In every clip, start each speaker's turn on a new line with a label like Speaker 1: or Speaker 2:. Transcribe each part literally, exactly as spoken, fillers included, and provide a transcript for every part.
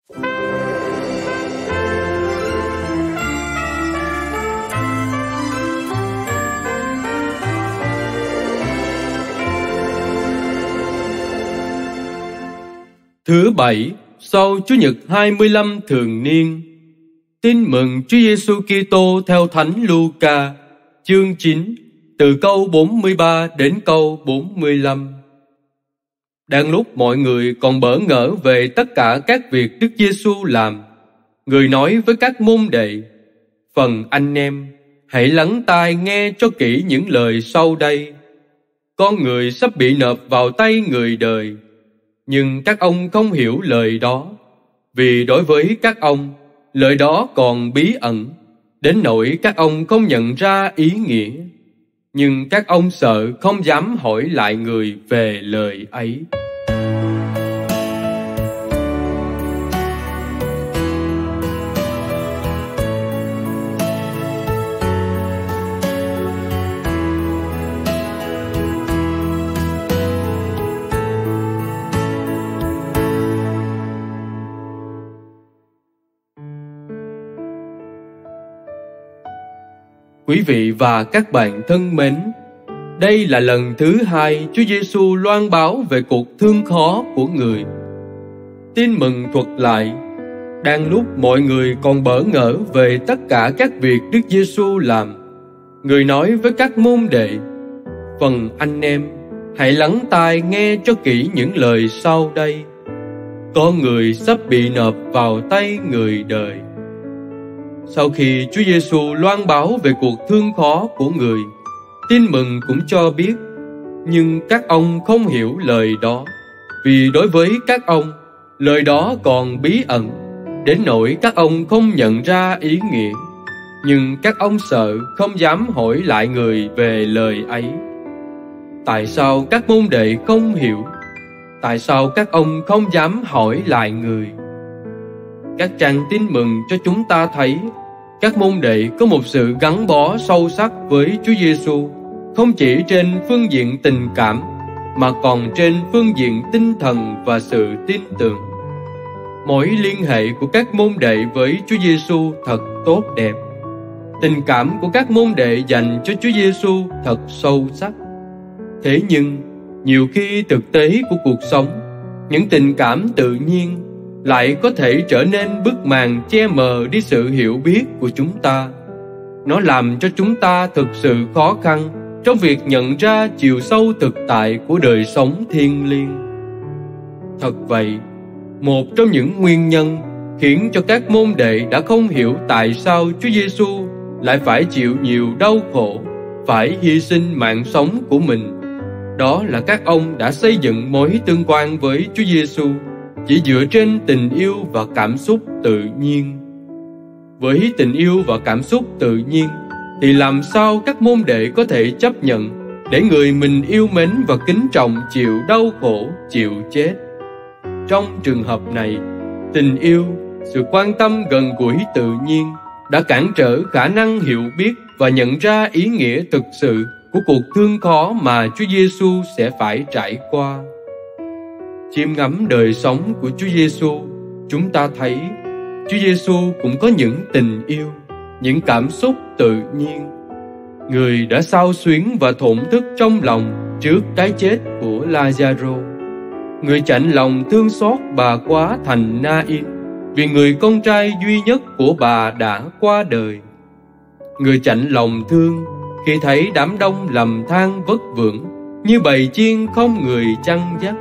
Speaker 1: Thứ bảy, sau Chủ nhật hai mươi lăm thường niên. Tin mừng Chúa Giêsu Kitô theo Thánh Luca, chương chín, từ câu bốn mươi ba đến câu bốn mươi lăm. Đang lúc mọi người còn bỡ ngỡ về tất cả các việc Đức Giêsu làm, người nói với các môn đệ: "Phần anh em, hãy lắng tai nghe cho kỹ những lời sau đây. Con người sắp bị nộp vào tay người đời, nhưng các ông không hiểu lời đó, vì đối với các ông, lời đó còn bí ẩn, đến nỗi các ông không nhận ra ý nghĩa. Nhưng các ông sợ không dám hỏi lại người về lời ấy." Quý vị và các bạn thân mến, đây là lần thứ hai Chúa Giêsu loan báo về cuộc thương khó của người. Tin mừng thuật lại, đang lúc mọi người còn bỡ ngỡ về tất cả các việc Đức Giêsu làm, người nói với các môn đệ: "Phần anh em, hãy lắng tai nghe cho kỹ những lời sau đây. Con người sắp bị nộp vào tay người đời." Sau khi Chúa Giêsu loan báo về cuộc thương khó của người, Tin mừng cũng cho biết, nhưng các ông không hiểu lời đó, vì đối với các ông, lời đó còn bí ẩn, đến nỗi các ông không nhận ra ý nghĩa. Nhưng các ông sợ không dám hỏi lại người về lời ấy. Tại sao các môn đệ không hiểu? Tại sao các ông không dám hỏi lại người? Các trang tin mừng cho chúng ta thấy các môn đệ có một sự gắn bó sâu sắc với Chúa Giêsu, không chỉ trên phương diện tình cảm mà còn trên phương diện tinh thần và sự tin tưởng. Mối liên hệ của các môn đệ với Chúa Giêsu thật tốt đẹp. Tình cảm của các môn đệ dành cho Chúa Giêsu thật sâu sắc. Thế nhưng, nhiều khi thực tế của cuộc sống, những tình cảm tự nhiên lại có thể trở nên bức màn che mờ đi sự hiểu biết của chúng ta. Nó làm cho chúng ta thực sự khó khăn trong việc nhận ra chiều sâu thực tại của đời sống thiêng liêng. Thật vậy, một trong những nguyên nhân khiến cho các môn đệ đã không hiểu tại sao Chúa Giêsu lại phải chịu nhiều đau khổ, phải hy sinh mạng sống của mình, đó là các ông đã xây dựng mối tương quan với Chúa Giêsu chỉ dựa trên tình yêu và cảm xúc tự nhiên. Với tình yêu và cảm xúc tự nhiên thì làm sao các môn đệ có thể chấp nhận để người mình yêu mến và kính trọng chịu đau khổ, chịu chết? Trong trường hợp này, tình yêu, sự quan tâm gần gũi tự nhiên đã cản trở khả năng hiểu biết và nhận ra ý nghĩa thực sự của cuộc thương khó mà Chúa Giêsu sẽ phải trải qua. Chiêm ngắm đời sống của Chúa Giêsu, chúng ta thấy Chúa Giêsu cũng có những tình yêu, những cảm xúc tự nhiên. Người đã xao xuyến và thổn thức trong lòng trước cái chết của Lazaro. Người chạnh lòng thương xót bà quá thành Na-in vì người con trai duy nhất của bà đã qua đời. Người chạnh lòng thương khi thấy đám đông lầm than vất vưởng như bầy chiên không người chăn dắt.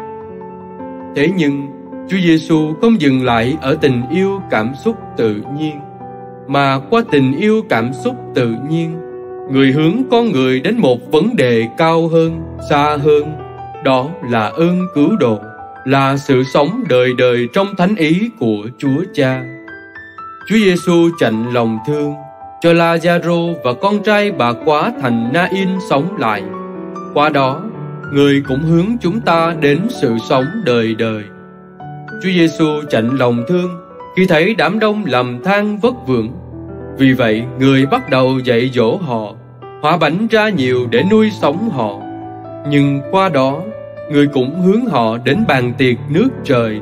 Speaker 1: Thế nhưng Chúa Giêsu không dừng lại ở tình yêu cảm xúc tự nhiên, mà qua tình yêu cảm xúc tự nhiên, người hướng con người đến một vấn đề cao hơn, xa hơn, đó là ơn cứu độ, là sự sống đời đời trong thánh ý của Chúa Cha. Chúa Giêsu chạnh lòng thương cho Lazaro và con trai bà quá thành Na-in sống lại. Qua đó, người cũng hướng chúng ta đến sự sống đời đời. Chúa Giêsu chạnh lòng thương khi thấy đám đông lầm than vất vưởng. Vì vậy, người bắt đầu dạy dỗ họ, hóa bánh ra nhiều để nuôi sống họ. Nhưng qua đó, người cũng hướng họ đến bàn tiệc nước trời,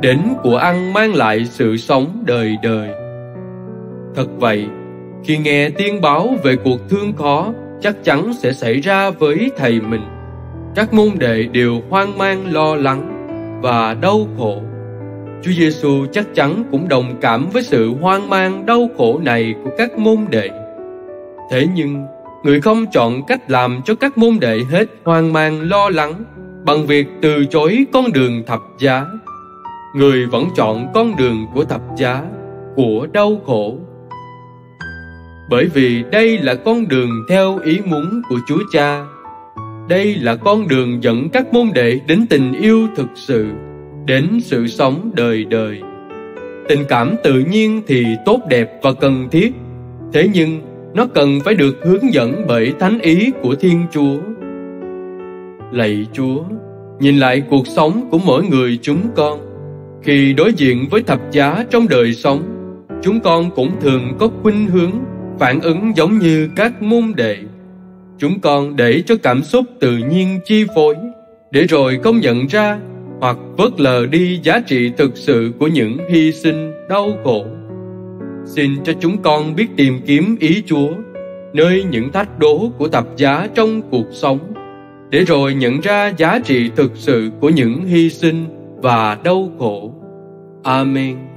Speaker 1: đến của ăn mang lại sự sống đời đời. Thật vậy, khi nghe tiên báo về cuộc thương khó chắc chắn sẽ xảy ra với thầy mình, các môn đệ đều hoang mang lo lắng và đau khổ. Chúa Giêsu chắc chắn cũng đồng cảm với sự hoang mang đau khổ này của các môn đệ. Thế nhưng, Người không chọn cách làm cho các môn đệ hết hoang mang lo lắng bằng việc từ chối con đường thập giá. Người vẫn chọn con đường của thập giá, của đau khổ. Bởi vì đây là con đường theo ý muốn của Chúa Cha. Đây là con đường dẫn các môn đệ đến tình yêu thực sự, đến sự sống đời đời. Tình cảm tự nhiên thì tốt đẹp và cần thiết, thế nhưng nó cần phải được hướng dẫn bởi thánh ý của Thiên Chúa. Lạy Chúa, nhìn lại cuộc sống của mỗi người chúng con. Khi đối diện với thập giá trong đời sống, chúng con cũng thường có khuynh hướng phản ứng giống như các môn đệ. Chúng con để cho cảm xúc tự nhiên chi phối, để rồi không nhận ra hoặc vớt lờ đi giá trị thực sự của những hy sinh đau khổ. Xin cho chúng con biết tìm kiếm ý Chúa nơi những thách đố của thập giá trong cuộc sống, để rồi nhận ra giá trị thực sự của những hy sinh và đau khổ. Amen.